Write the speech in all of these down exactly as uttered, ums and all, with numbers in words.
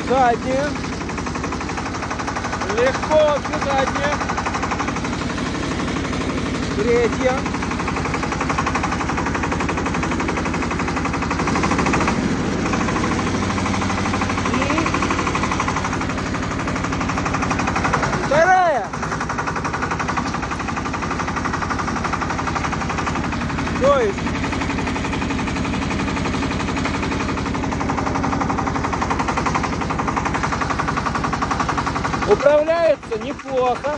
задняя. Легко вообще задняя. Третья. И вторая. То есть управляется неплохо.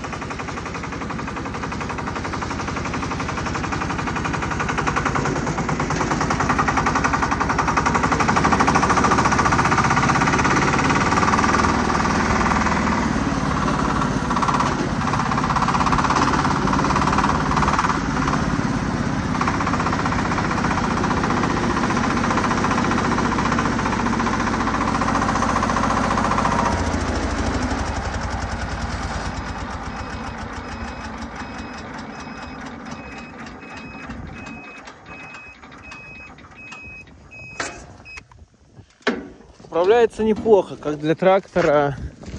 Управляется неплохо, как для трактора.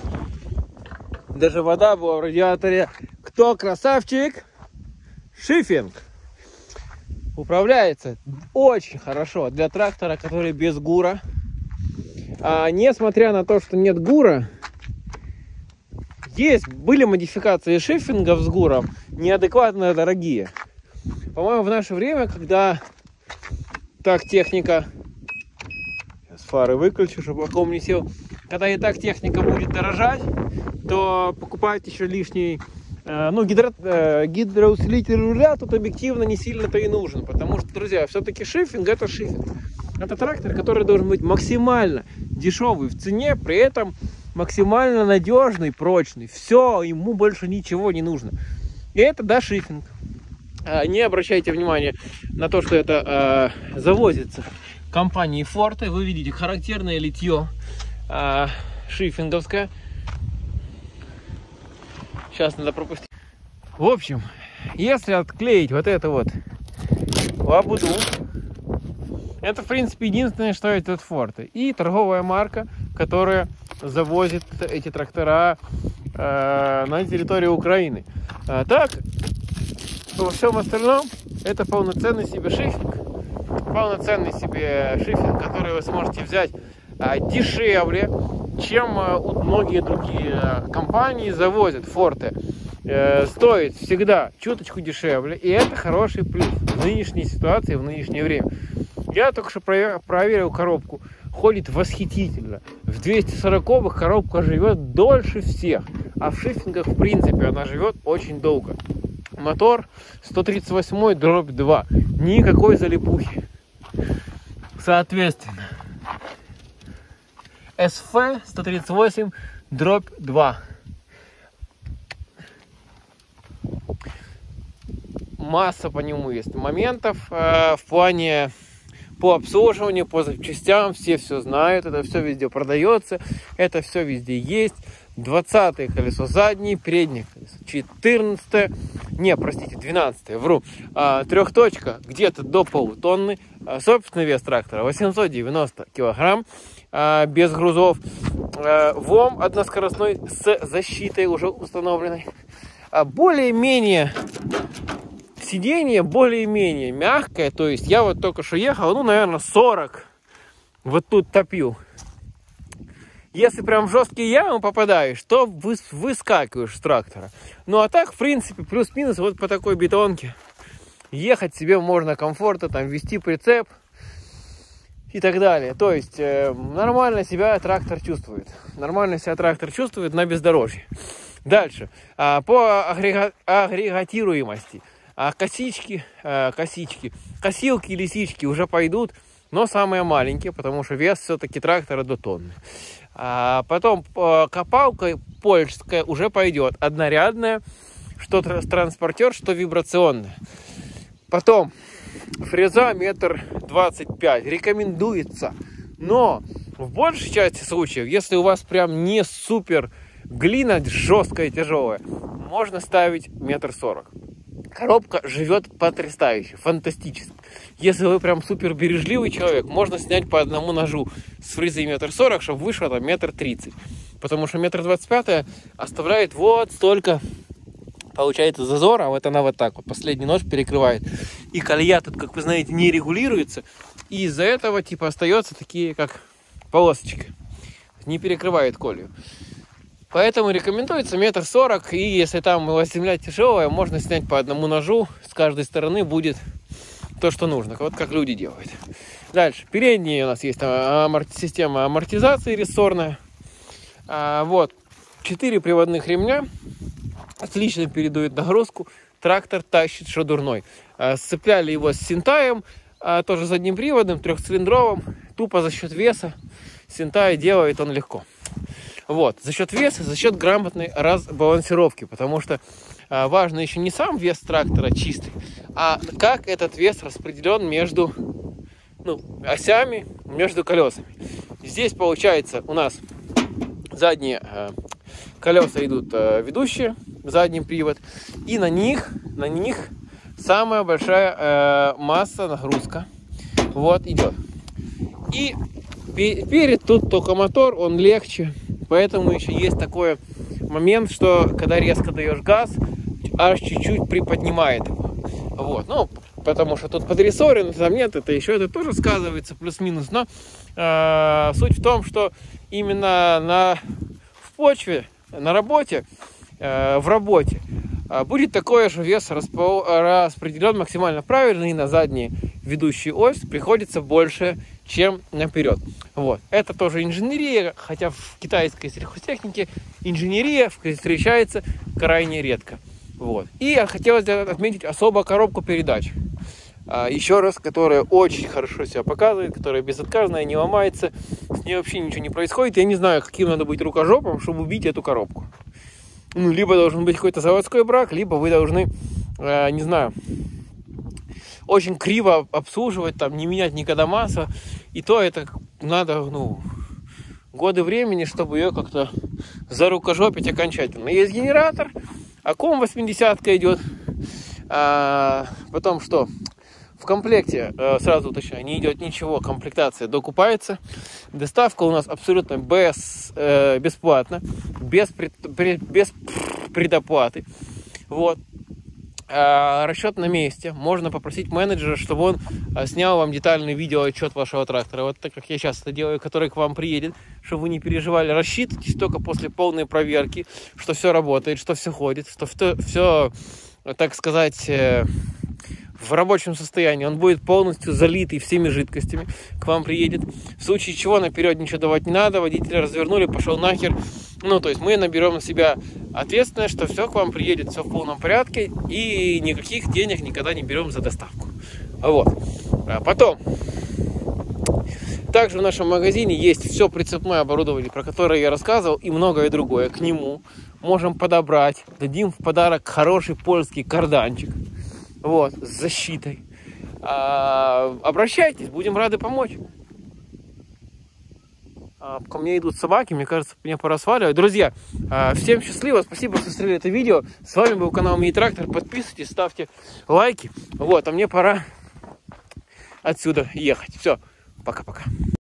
Даже вода была в радиаторе. Кто красавчик? Шифинг. Управляется очень хорошо для трактора, который без гура. А несмотря на то, что нет гура, есть, были модификации шифингов с гуром, неадекватно дорогие. По-моему, в наше время, когда так техника... Фары выключу, чтобы вакуум не сел. Когда и так техника будет дорожать, то покупать еще лишний э, ну, гидро, э, гидроусилитель руля тут объективно не сильно-то и нужен. Потому что, друзья, все-таки шифинг это шифинг. Это трактор, который должен быть максимально дешевый в цене, при этом максимально надежный, прочный. Все, ему больше ничего не нужно. И это, да, шифинг. Э, не обращайте внимания на то, что это э, завозится компании Forte. Вы видите характерное литье э, шифинговское. Сейчас надо пропустить. В общем, если отклеить вот это вот лабуду, это в принципе единственное, что это Forte. И торговая марка, которая завозит эти трактора э, на территорию Украины. А так, во всем остальном это полноценный себе шифинг. Полноценный себе шифинг, который вы сможете взять а, дешевле, чем а, многие другие а, компании завозят. Forte э, стоит всегда чуточку дешевле, и это хороший плюс в нынешней ситуации, в нынешнее время. Я только что проверил, проверил коробку, ходит восхитительно. В двухсот сороковых коробка живет дольше всех, а в шифингах в принципе она живет очень долго. Мотор сто тридцать восемь дробь два, никакой залипухи. Соответственно, эс эф сто тридцать восемь дробь два. Масса по нему есть моментов э, в плане по обслуживанию, по запчастям. Все все знают, это все везде продается, это все везде есть. двадцатое колесо заднее, переднее колесо четырнадцатое, не, простите, двенадцатое, вру, а, трехточка где-то до полутонны, а, собственный вес трактора восемьсот девяносто килограмм, а, без грузов, а, ВОМ односкоростной с защитой уже установленной, а, более-менее сиденье более-менее мягкое, то есть я вот только что ехал, ну, наверное, сорок вот тут топил. Если прям в жесткие ямы попадаешь, то вы, выскакиваешь с трактора. Ну а так, в принципе, плюс-минус вот по такой бетонке ехать себе можно комфортно, там вести прицеп и так далее. То есть э, нормально себя трактор чувствует. Нормально себя трактор чувствует на бездорожье. Дальше. А, по агрега- агрегатируемости. А косички, а, косички, косилки и лисички уже пойдут, но самые маленькие, потому что вес все-таки трактора до тонны. А потом копалка польская уже пойдет, однорядная, что транспортер, что вибрационная. Потом фреза метр двадцать пять рекомендуется, но в большей части случаев, если у вас прям не супер глина жесткая, тяжелая, можно ставить метр сорок. коробка живет потрясающе, фантастически. Если вы прям супер бережливый человек, можно снять по одному ножу с фрезой метр сорок, чтобы вышло там метр тридцать. Потому что метр двадцать пять оставляет вот столько, получается, зазора. А вот она вот так вот, последний нож перекрывает. И колея тут, как вы знаете, не регулируется. И из-за этого типа остается такие, как полосочки. Не перекрывает колею. Поэтому рекомендуется метр сорок, и если там у вас земля тяжелая, можно снять по одному ножу, с каждой стороны будет то, что нужно, вот как люди делают. Дальше, передние у нас есть амор... система амортизации рессорная. А, вот, четыре приводных ремня, отлично передают нагрузку, трактор тащит, что дурной. А, сцепляли его с Синтаем, а, тоже задним приводом, трехцилиндровым, тупо за счет веса. Синтай делает он легко. Вот, за счет веса, за счет грамотной разбалансировки, потому что а, важно еще не сам вес трактора чистый, а как этот вес распределен между ну, осями, между колесами. Здесь получается у нас задние а, колеса идут а, ведущие, задний привод, и на них, на них самая большая а, масса, нагрузка, вот, идет. И перед тут только мотор, он легче. Поэтому еще есть такой момент, что когда резко даешь газ, аж чуть-чуть приподнимает его. Вот, ну, потому что тут подрессорен, там нет, это еще это тоже сказывается, плюс-минус. Но э, суть в том, что именно на, в почве, на работе, э, в работе э, будет такой же вес распо, распределен максимально правильно, и на задние ведущие ось приходится больше, чем наперед. Вот. Это тоже инженерия, хотя в китайской сельхозтехнике инженерия встречается крайне редко. Вот. И я хотел отметить особо коробку передач. А, еще раз, которая очень хорошо себя показывает, которая безотказная, не ломается, с ней вообще ничего не происходит. Я не знаю, каким надо быть рукожопом, чтобы убить эту коробку. Ну, либо должен быть какой-то заводской брак, либо вы должны, э, не знаю, очень криво обслуживать, там, не менять никогда масло. И то это надо, ну, годы времени, чтобы ее как-то зарукожопить окончательно. Есть генератор, аккум восьмидесятка идет. А, потом что? В комплекте, сразу уточняю, не идет ничего, комплектация докупается. Доставка у нас абсолютно без, э, бесплатна, без, пред, без предоплаты. Вот. Расчет на месте. Можно попросить менеджера, чтобы он снял вам детальный видеоотчет вашего трактора. Вот так как я сейчас это делаю, который к вам приедет, чтобы вы не переживали. Рассчитывайтесь только после полной проверки, что все работает, что все ходит, что все, так сказать, в рабочем состоянии. Он будет полностью залитый всеми жидкостями, к вам приедет. В случае чего наперед ничего давать не надо. Водителя развернули, пошел нахер. Ну, то есть мы наберем на себя ответственность, что все к вам приедет, все в полном порядке, и никаких денег никогда не берем за доставку. Вот. А потом, также в нашем магазине есть все прицепное оборудование, про которое я рассказывал, и многое другое. К нему можем подобрать, дадим в подарок хороший польский карданчик, вот, с защитой. А, обращайтесь, будем рады помочь. Ко мне идут собаки, мне кажется, меня пора сваливать. Друзья, всем счастливо, спасибо, что смотрели это видео. С вами был канал Мини-Трактор. Подписывайтесь, ставьте лайки. Вот, а мне пора отсюда ехать. Все, пока-пока.